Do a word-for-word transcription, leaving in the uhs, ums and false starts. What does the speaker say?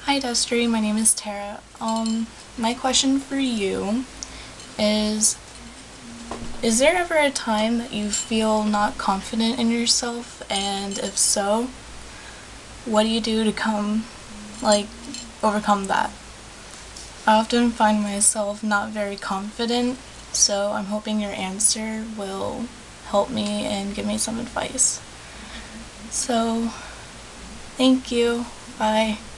Hi Destery, my name is Tara. Um, my question for you is, is there ever a time that you feel not confident in yourself, and if so, what do you do to come, like, overcome that? I often find myself not very confident, so I'm hoping your answer will help me and give me some advice. So, thank you. Bye.